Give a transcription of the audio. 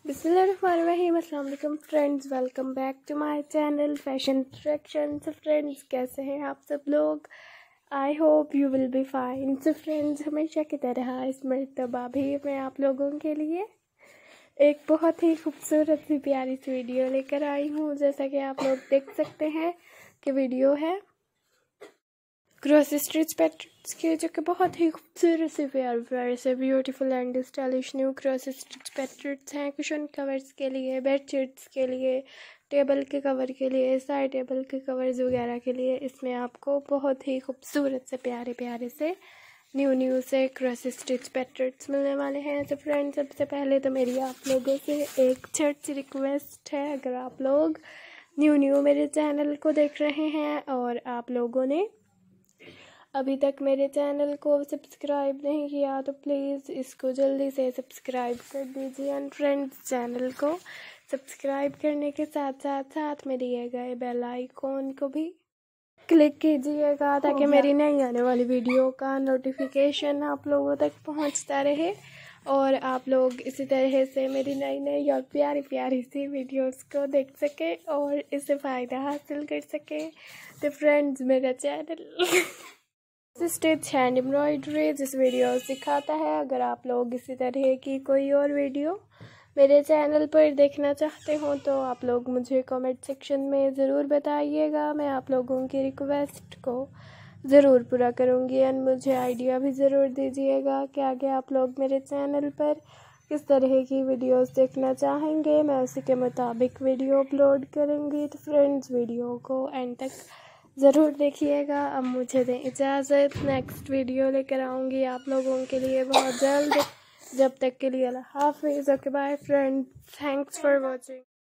बिस्मिल्लाहिर्रहमानिर्रहीम। अस्सलाम वालेकुम friends, welcome back to my channel fashion traction. So friends, कैसे हैं आप सब लोग? I hope you will be fine. So friends, हमेशा की तरह इस मरतबा भी मैं आप लोगों के लिए एक बहुत ही खूबसूरत सी प्यारी सी वीडियो लेकर आई हूँ। जैसा कि आप लोग देख सकते हैं कि वीडियो है ग्रॉसरी स्ट्रीट पैटर्न्स के, जो कि बहुत ही खूबसूरत से प्यारे से beautiful and stylish new grocery street patterns हैं। कुशन कवर्स के लिए, बेडशीट्स के लिए, टेबल के कवर के लिए, साइड टेबल के कवर्स वगैरह के लिए इसमें आपको बहुत ही खूबसूरत से प्यारे से न्यू से ग्रॉसरी स्ट्रीट पैटर्न्स मिलने वाले हैं। तो फ्रेंड्स, सबसे पहले तो मेरी आप लोगों से एक छोटी सी रिक्वेस्ट है, अगर आप लोग न्यू मेरे चैनल को देख रहे हैं और आप लोगों ने अभी तक मेरे चैनल को सब्सक्राइब नहीं किया तो प्लीज़ इसको जल्दी से सब्सक्राइब कर दीजिए। एंड फ्रेंड्स, चैनल को सब्सक्राइब करने के साथ में दिए गए बेल आइकॉन को भी क्लिक कीजिएगा, ताकि मेरी नई आने वाली वीडियो का नोटिफिकेशन आप लोगों तक पहुंचता रहे और आप लोग इसी तरह से मेरी नई और प्यारी सी वीडियोस को देख सके और इससे फ़ायदा हासिल कर सके। तो फ्रेंड्स, मेरा चैनल स्टिच हैंड एम्ब्रॉयडरी जिस वीडियो सिखाता है। अगर आप लोग इसी तरह की कोई और वीडियो मेरे चैनल पर देखना चाहते हो तो आप लोग मुझे कमेंट सेक्शन में ज़रूर बताइएगा। मैं आप लोगों की रिक्वेस्ट को ज़रूर पूरा करूँगी एंड मुझे आइडिया भी ज़रूर दीजिएगा कि आगे आप लोग मेरे चैनल पर किस तरह की वीडियोस देखना चाहेंगे। मैं उसी के मुताबिक वीडियो अपलोड करूँगी। तो फ्रेंड्स, वीडियो को एंड तक ज़रूर देखिएगा। अब मुझे दें इजाज़त, नेक्स्ट वीडियो लेकर आऊँगी आप लोगों के लिए बहुत जल्द। जब तक के लिए अल्लाह हाफ़िज़। Okay bye friends, thanks for watching.